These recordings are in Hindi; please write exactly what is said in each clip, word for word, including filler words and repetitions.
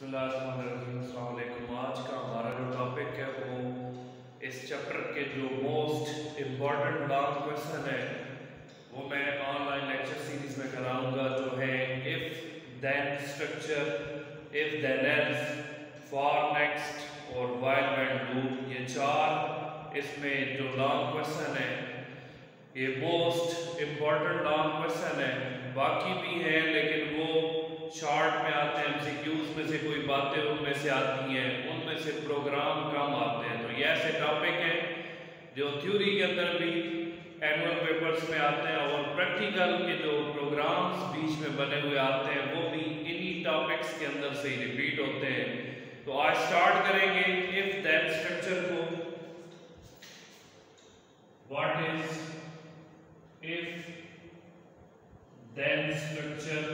बिस्मिल्लाहिर्रहमानिर्रहीम। आज का हमारा जो टॉपिक है वो इस चैप्टर के जो मोस्ट इम्पॉर्टेंट लॉन्ग क्वेश्चन है वो मैं ऑनलाइन लेक्चर सीरीज में कराऊंगा, जो है if then structure, if then else, for next और व्हाइल व्हेन डू। ये चार इसमें जो लॉन्ग क्वेश्चन है ये मोस्ट इम्पॉर्टेंट लॉन्ग क्वेश्चन है। बाकी भी है लेकिन वो शॉर्ट में आते हैं, एमसीक्यूज में से कोई बातें उनमें से आती हैं, उनमें से प्रोग्राम कम आते हैं। तो ये ऐसे टॉपिक हैं जो थ्योरी के अंदर भी एनुअल पेपर्स में आते हैं और प्रैक्टिकल के जो प्रोग्राम्स बीच में बने हुए आते हैं वो भी इन्हीं टॉपिक्स के अंदर से ही रिपीट होते हैं। तो आज स्टार्ट करेंगे इफ देन स्ट्रक्चर को। What is if then structure?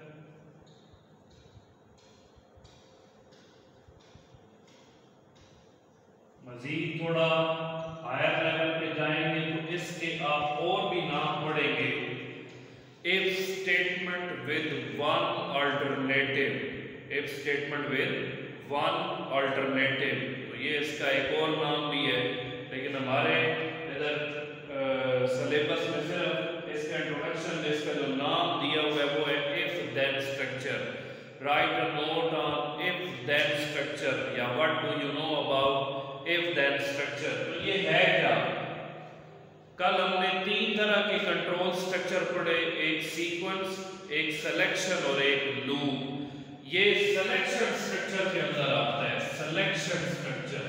मजीद थोड़ा हायर लेवल पे जाएंगे तो इसके आप और भी नाम पढ़ेंगे। If statement with one alternative, if statement with one alternative, तो ये इसका एक और नाम भी है, लेकिन हमारे इधर सिलेबस में सिर्फ इसका इंट्रोडक्शन, इसका जो नाम दिया हुआ है वो है if then structure. Write a note on if then structure या what do you know about if then structure. तो ये है क्या? कल हमने तीन तरह के कंट्रोल स्ट्रक्चर पढ़े, एक सीक्वेंस, एक सिलेक्शन और एक लूप। ये सिलेक्शन स्ट्रक्चर के अंदर आता है, सिलेक्शन स्ट्रक्चर।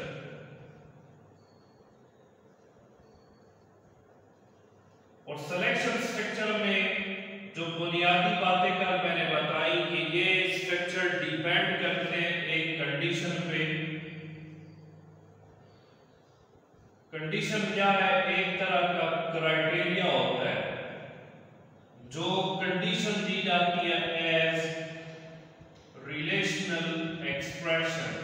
और सिलेक्शन स्ट्रक्चर में जो बुनियादी बातें कल मैंने बताई कि ये स्ट्रक्चर डिपेंड करते हैं एक कंडीशन पे। कंडीशन क्या है? एक तरह का क्राइटेरिया होता है जो कंडीशन दी जाती है as relational expression.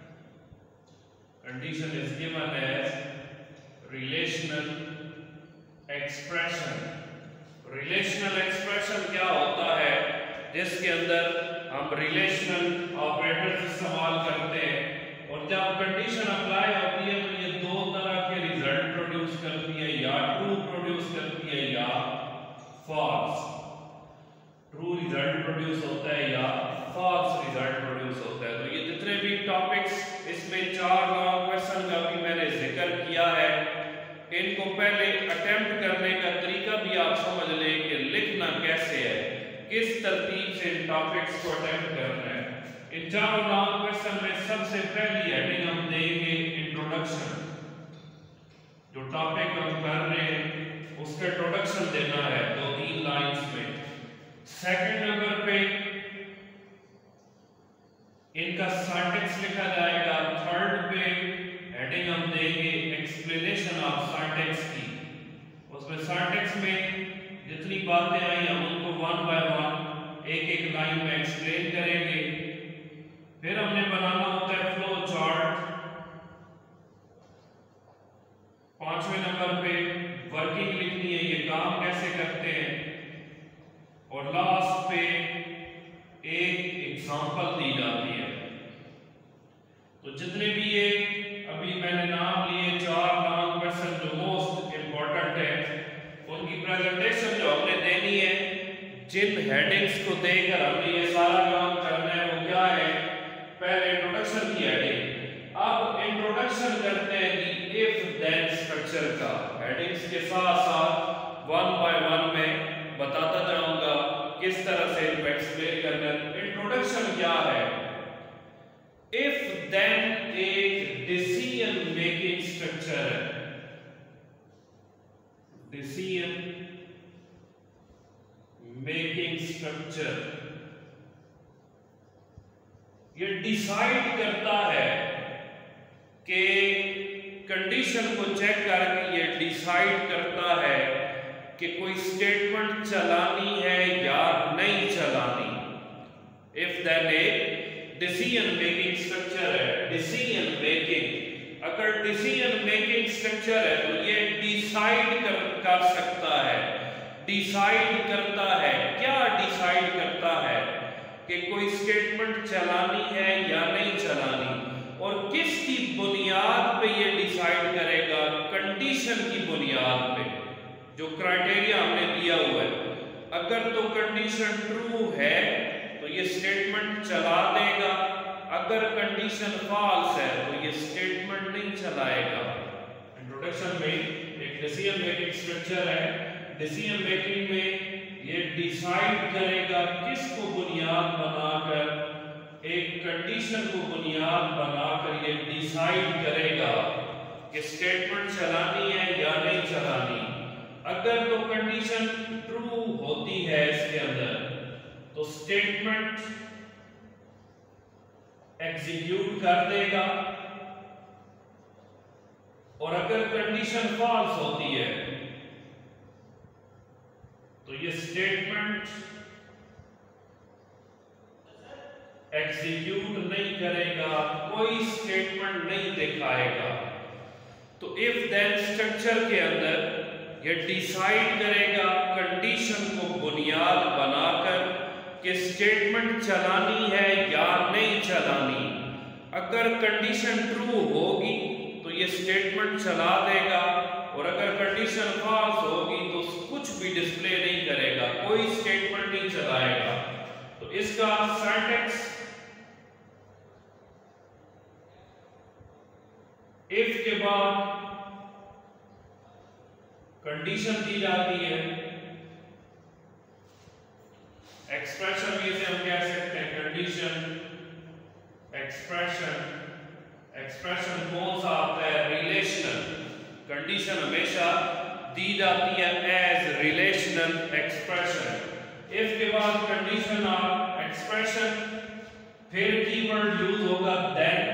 Condition is given as relational expression. Relational expression क्या होता है? जिसके अंदर हम रिलेशनल ऑपरेटर्स इस्तेमाल करते हैं और जब कंडीशन अप्लाई होती है तो ये दो तरह के रिजल्ट प्रोड्यूस करती है, या ट्रू प्रोड्यूस करती है या फॉल्स। ट्रू रिजल्ट प्रोड्यूस होता है या फॉल्स रिजल्ट प्रोड्यूस होता है। तो ये जितने भी टॉपिक्स इसमें चार लॉन्ग क्वेश्चन का भी मैंने जिक्र किया है, इनको पहले अटेम्प्ट करने का तरीका भी आप समझ लें कि लिखना कैसे है, किस तरतीब से इन टॉपिक्स को अटेम्प्ट करना है। इन चारों लॉन्ग क्वेश्चन में सबसे पहली हेडिंग हम देंगे इंट्रोडक्शन। जो टॉपिक हम कर रहे हैं उसका इंट्रोडक्शन देना है दो तीन लाइंस में। सेकंड नंबर पे इनका सिंटैक्स लिखा जाएगा। थर्ड पे हेडिंग हम देंगे एक्सप्लेनेशन ऑफ सिंटैक्स की। उसमें सिंटैक्स में जितनी बातें आई हम उनको वन बाय वन एक एक लाइन में एक्सप्लेन करेंगे। फिर हमने बनाना होता है फ्लो चार्ट। पांचवें नंबर पे वर्किंग लिखनी है, ये काम कैसे करते हैं। और लास्ट पे एक एग्जांपल दी जाती है। तो जितने भी ये अभी मैंने नाम लिए चार लॉन्ग क्वेश्चन जो मोस्ट इंपॉर्टेंट है, उनकी प्रेजेंटेशन जो हमने देनी है, जिन हेडिंग्स को देकर हमने ये सारा काम करना है वो क्या है? पहले इंट्रोडक्शन की हेडिंग। अब इंट्रोडक्शन करते हैं कि इफ देन स्ट्रक्चर का। हेडिंग्स के साथ साथ वन बाय वन में बताता जाऊंगा किस तरह से इनको एक्सप्लेन करना है। इंट्रोडक्शन क्या है? इफ देन एक डिसीजन मेकिंग स्ट्रक्चर है। डिसीजन मेकिंग स्ट्रक्चर ये डिसाइड करता है कि कंडीशन को चेक करके ये डिसाइड करता है कि कोई स्टेटमेंट चलानी है या नहीं चलानी। If then a decision making structure है। डिसीजन मेकिंग, अगर डिसीजन मेकिंग स्ट्रक्चर है तो ये डिसाइड कर, कर सकता है। डिसाइड करता है, क्या डिसाइड करता है कि कोई स्टेटमेंट चलानी है या नहीं चलानी, और किसकी बुनियाद पे ये डिसाइड करेगा, कंडीशन की बुनियाद पे, जो क्राइटेरिया हमने दिया हुआ है। अगर तो कंडीशन ट्रू है तो ये स्टेटमेंट चला देगा, अगर कंडीशन फॉल्स है तो ये स्टेटमेंट नहीं चलाएगा। इंट्रोडक्शन में एक डिसीजन मेकिंग स्ट्रक्चर है, डिसीजन मेकिंग में ये डिसाइड करेगा किसको बुनियाद बनाकर, एक कंडीशन को बुनियाद बनाकर ये डिसाइड करेगा कि स्टेटमेंट चलानी है या नहीं चलानी। अगर तो कंडीशन ट्रू होती है इसके अंदर तो स्टेटमेंट एग्जीक्यूट कर देगा, और अगर कंडीशन फॉल्स होती है तो ये स्टेटमेंट एग्जीक्यूट नहीं करेगा, कोई स्टेटमेंट नहीं दिखाएगा। तो इफ देन स्ट्रक्चर के अंदर ये डिसाइड करेगा कंडीशन को बुनियाद बनाकर कि स्टेटमेंट चलानी है या नहीं चलानी। अगर कंडीशन ट्रू होगी तो ये स्टेटमेंट चला देगा, और अगर कंडीशन फॉल्स होगी तो कुछ भी डिस्प्ले नहीं करेगा, कोई स्टेटमेंट नहीं चलाएगा। तो इसका सिंटैक्स इफ के बाद कंडीशन दी जाती है, एक्सप्रेशन में से हम कह सकते हैं कंडीशन, एक्सप्रेशन। एक्सप्रेशन कौन सा आता है, रिलेशनल। कंडीशन हमेशा दी जाती है एज रिलेशनल एक्सप्रेशन। इफ के बाद कंडीशन और एक्सप्रेशन, फिर कीवर्ड यूज होगा देन,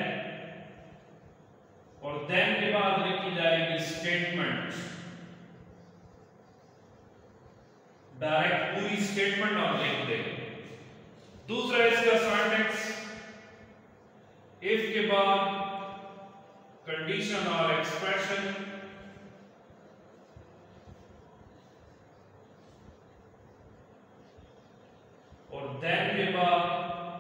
और देन के बाद लिखी जाएगी स्टेटमेंट। डायरेक्ट पूरी स्टेटमेंट आप लिख दें। दूसरा इसका सिंटैक्स, इफ के बाद कंडीशन और एक्सप्रेशन, और देन के बाद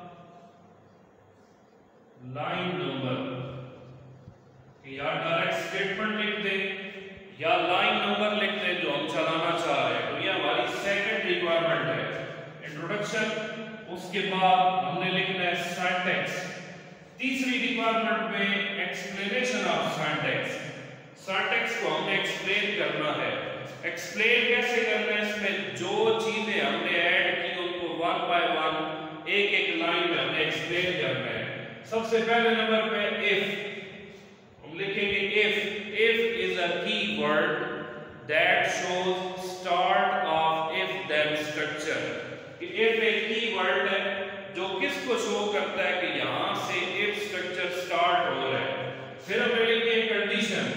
लाइन नंबर, या डायरेक्ट स्टेटमेंट लिख दें या लाइन नंबर लिख दें जो हम चलाना चाह रहे हैं। तो ये हमारी सेकंड रिक्वायरमेंट है, इंट्रोडक्शन। उसके बाद हमने लिखना है सिंटैक्स। तीसरी रिक्वायरमेंट में एक्सप्लेनेशन ऑफ सिंटैक्स। सिंटैक्स को हमने एक्सप्लेन करना है। एक्सप्लेन कैसे करना है, इसमें जो चीजें हमने ऐड की उनको वन बाय वन एक एक लाइन में हमने एक्सप्लेन करना है। सबसे पहले नंबर पे इफ हम लिखेंगे, if if is a keyword that shows start of if then structure. कि इफ एक कीवर्ड है जो किसको शो करता है कि यहां से इफ स्ट्रक्चर स्टार्ट हो रहा है। फिर हम लिखेंगे कंडीशन,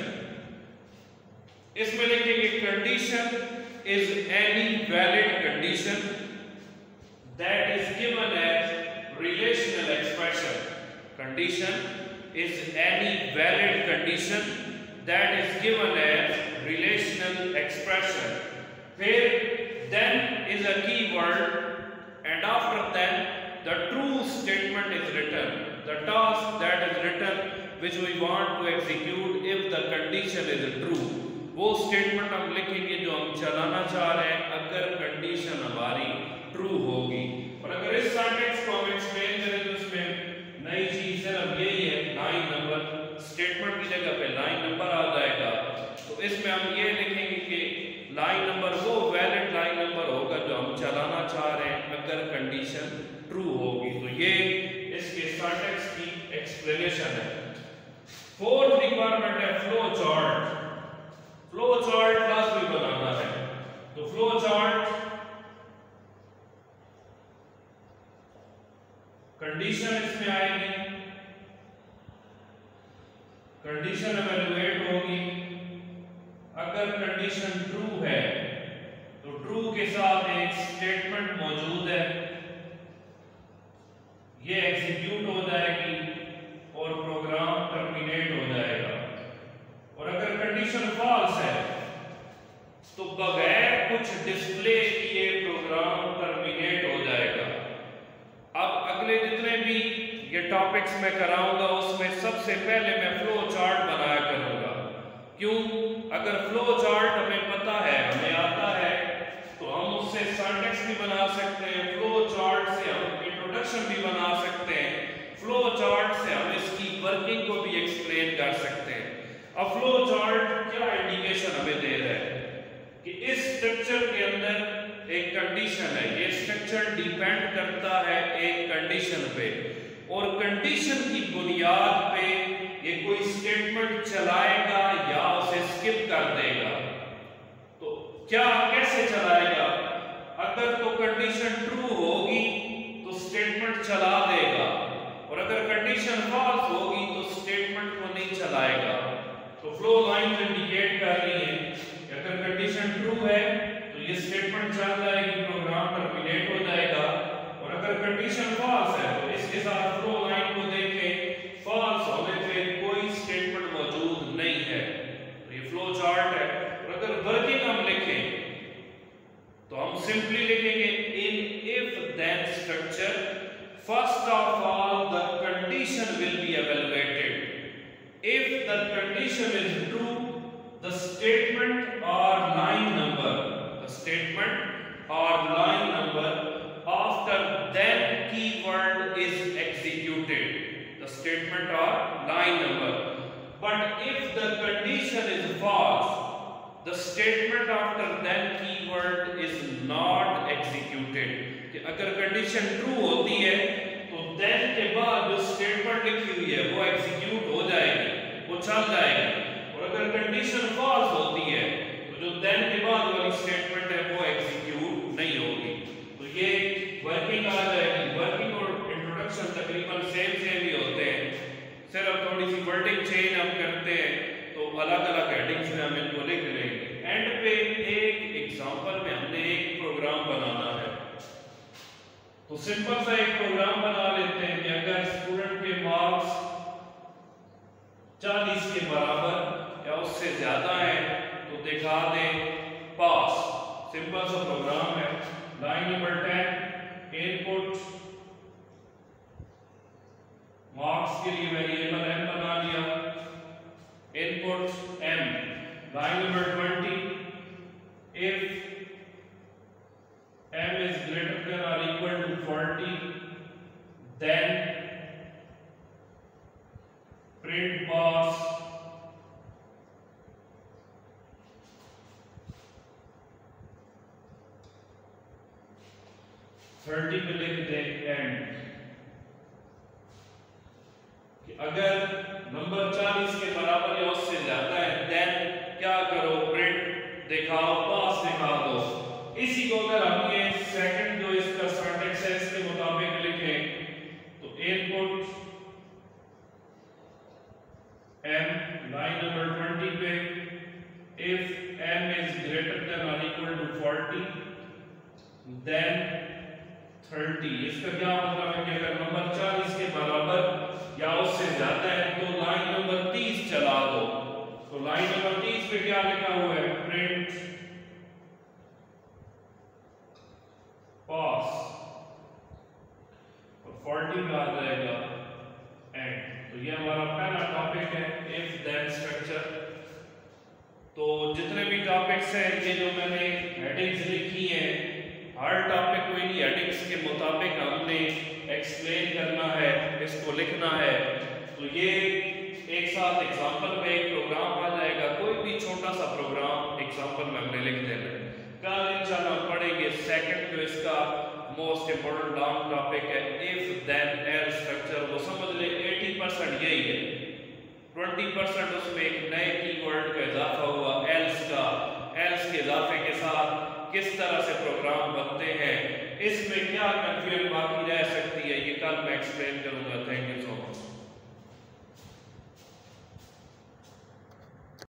इसमें लिखेंगे condition is any valid condition that is given as relational expression. Condition is any valid condition that is given as relational expression. फिर then is a keyword, and after that the true statement is written, the task that is written which we want to execute if the condition is true। वो स्टेटमेंट हम लिखेंगे जो हम चलाना चाह रहे हैं अगर कंडीशन हमारी ट्रू होगी। और अगर इस सिंटैक्स को हम एक्सप्लेन करें तो इसमें नई चीज सिर्फ यही है, लाइन नंबर। स्टेटमेंट की जगह पे लाइन नंबर आ जाएगा। तो इसमें हम ये लिखेंगे कि लाइन नंबर वो वैलिड लाइन नंबर होगा जो हम चलाना चाह रहे हैं अगर कंडीशन ट्रू होगी। तो ये इसके सिंटैक्स की एक्सप्लेनेशन है। फोर्थ रिक्वायरमेंट है flow chart. Flow chart class भी बनाना है। तो फ्लो चार्ट कंडीशन इसमें आएगी, कंडीशन इवैल्यूएट होगी। अगर कंडीशन ट्रू है तो ट्रू के साथ एक स्टेटमेंट मौजूद है, ये एग्जीक्यूट हो जाएगी और प्रोग्राम टर्मिनेट हो जाएगा। और अगर कंडीशन फॉल्स है तो बगैर कुछ डिस्प्ले किए प्रोग्राम टर्मिनेट हो जाएगा। अब भी ये टॉपिक्स मैं कराऊंगा उसमें सबसे पहले मैं फ्लो चार्ट बनाया करूंगा। क्यों? अगर फ्लो चार्ट हमें पता है, हमें आता है, तो हम उससे सिंटैक्स भी बना सकते हैं, फ्लो चार्ट से हम इंट्रोडक्शन भी बना सकते हैं, फ्लो चार्ट से हम इसकी वर्किंग को भी एक्सप्लेन कर सकते हैं। अब फ्लो चार्ट क्या इंडिकेशन हमें दे रहा है कि इस स्ट्रक्चर के अंदर एक कंडीशन है, ये स्ट्रक्चर डिपेंड करता है एक कंडीशन पे, और कंडीशन की बुनियाद पे ये कोई स्टेटमेंट चलाएगा या उसे स्किप कर देगा। तो क्या कैसे चलाएगा? अगर तो कंडीशन ट्रू होगी तो स्टेटमेंट चला देगा, और अगर कंडीशन फॉल्स होगी तो स्टेटमेंट को नहीं चलाएगा। तो फ्लो लाइन इंडिकेट कर रही है कि अगर कंडीशन ट्रू है तो ये स्टेटमेंट चल जाएगी, प्रोग्राम टर्मिनेट हो जाएगा, और अगर कंडीशन फॉल्स है तो इसके साथ फ्लो लाइन को देखें, फॉल्स होने पे कोई स्टेटमेंट मौजूद नहीं है। तो ये फ्लो चार्ट है। और अगर वर्किंग हम लिखें तो हम सिंपली लिखेंगे in if then structure first of all the condition will be evaluated. If the condition is true the statement or line number the statement or line number after then keyword is executed, the statement or line number. But if the condition is false, the statement after then keyword is not executed. कि अगर कंडीशन ट्रू होती है तो then के बाद जो स्टेटमेंट लिखी हुई है वो एग्जीक्यूट हो जाएगी, वो चल जाएगी। और अगर कंडीशन फॉल्स होती है तो जो देन के बाद वाली स्टेटमेंट है वो एग्जीक्यूट नहीं होगी। तो ये वर्किंग आ जाएगी। वर्किंग और इंट्रोडक्शन तकरीबन सेम सेम ही होते हैं, सिर्फ थोड़ी सी वर्डिंग चेंज हम करते हैं, तो अलग अलग हेडिंग्स में हम इनको लिख लेंगे। एंड पे एक एग्जांपल में हमने एक प्रोग्राम बनाना है, तो सिंपल सा एक प्रोग्राम बना लेते हैं कि अगर स्टूडेंट के मार्क्स चालीस के बराबर या उससे ज्यादा है तो दिखा दे पास। सिंपल सा प्रोग्राम है। Line number ten, input marks के लिए वेरिएबल m बना लिया, input m। Line number twenty, if m is greater than or equal to forty then print pass thirty पे लिख दे एंड। कि अगर नंबर चालीस के बराबर या उससे ज्यादा है देन क्या करो, प्रिंट दिखाओ, पास दिखा दो। इसी को अगर हम ये सेकंड जो इसका सिंटैक्स है इसके मुताबिक लिखें तो input m, line number twenty पे if m is greater than or equal to forty then thirty. इसका क्या मतलब है कि अगर नंबर चालीस के बराबर या उससे ज्यादा है तो लाइन नंबर तीस चला दो। तो लाइन नंबर तीस पे क्या लिखा हुआ है, प्रिंट पास, और चालीस में आ जाएगा एंड। तो ये हमारा पहला टॉपिक है इफ देन स्ट्रक्चर। तो जितने भी टॉपिक्स हैं ये जो मैंने हेडिंग्स लिखी हैं, हर टॉपिक को इन हेडिंग्स के मुताबिक हमने एक्सप्लेन करना है, इसको लिखना है। तो ये एक साथ एग्जांपल में एक प्रोग्राम आ जाएगा, कोई भी छोटा सा प्रोग्राम एग्जांपल में हमने लिख देना है। कल इंशाल्लाह हम पढ़ेंगे सेकंड जो इसका मोस्ट इंपोर्टेंट लॉन्ग टॉपिक है इफ देन एल्स स्ट्रक्चर। वो समझ ले अस्सी परसेंट यही है, बीस परसेंट उसमें एक नए कीवर्ड का इजाफा हुआ एल्स का। एल्स के इजाफे के साथ किस तरह से प्रोग्राम बनते हैं, इसमें क्या कंफ्यूजन बाकी रह सकती है, ये कल मैं एक्सप्लेन करूंगा। Thank you so much.